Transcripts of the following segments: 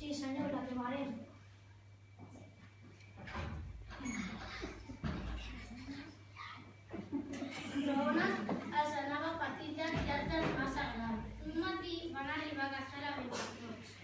Sí, senyor, la trobarem. Roona els anava petita i altres massa gran. Un matí van arribar a casa la Benjatots.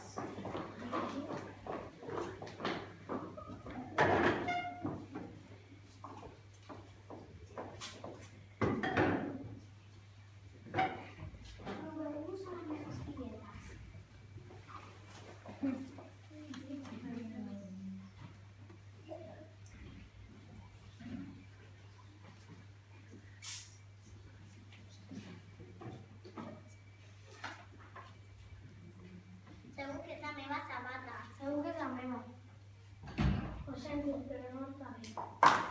Segur que és la meva sabata. Segur que és la meva. Ho sento, però no està bé.